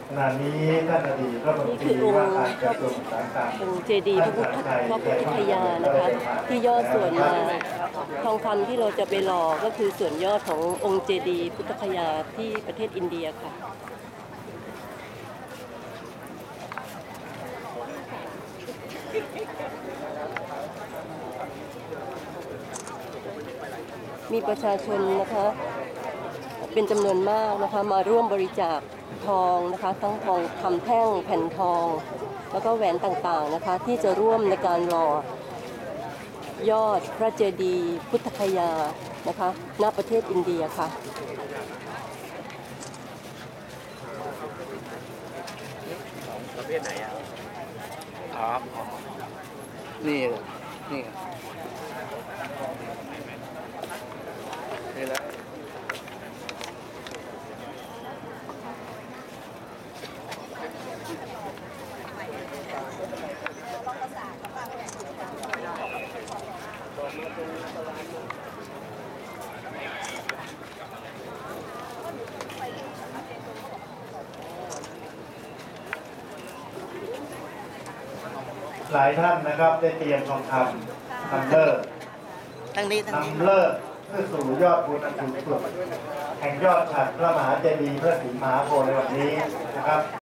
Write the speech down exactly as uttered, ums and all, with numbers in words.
ขณะนี้ท่านอดีตรัฐมนนี่ตคืรีอองว่าค์การกระทรวงอุตสาหกรรมองค์เจดีย์พระพุทธพระพุทธคยานะคะที่ยอดส่วนมาทองคำที่เราจะไปหล่อก็คือส่วนยอดขององค์เจดีย์พุทธคยาที่ประเทศอินเดียค่ะมีประชาชนนะคะเป็นจำนวนมากนะคะมาร่วมบริจาคทองนะคะทั้งทองคำแท่งแผ่นทองแล้วก็แหวนต่างๆนะคะที่จะร่วมในการหล่อยอดพระเจดีย์พุทธคยานะคะณประเทศอินเดียค่ะประเภทไหนอ่ะครับนี่นี่นี่แหละหลายท่านนะครับได้เตรียมทองคำนำเลิศทั้งนี้ทั้งนี้นำเลิศเพื่อสู่ยอดบุญอันสูงสุดแห่งยอดฉัตรพระมหาเจดีย์พระศรีมหาโพธิ์ในวันนี้นะครับ